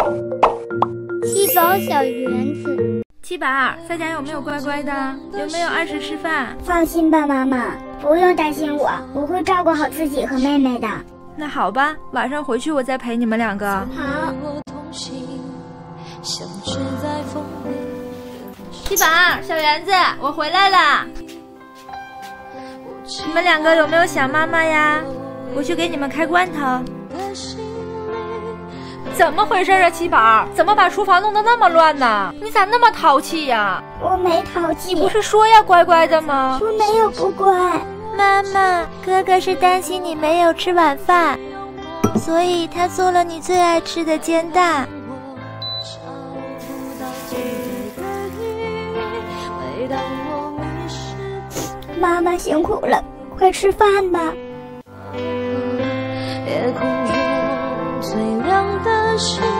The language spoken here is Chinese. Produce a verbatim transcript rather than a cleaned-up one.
七宝小园子。 七宝，在家有没有乖乖的？有没有按时吃饭？ 放心吧，妈妈，不用担心我，我会照顾好自己和妹妹的。 那好吧，晚上回去我再陪你们两个。 好。 七宝，小园子，我回来了。你们两个有没有想妈妈呀？我去给你们开罐头。怎么回事啊，七宝？怎么把厨房弄得那么乱呢？你咋那么淘气呀？ 我没淘气， 你不是说要乖乖的吗？ 我没有不乖。 妈妈，哥哥是担心你没有吃晚饭，所以他做了你最爱吃的煎蛋。 妈妈辛苦了，快吃饭吧。 夜空中最亮的星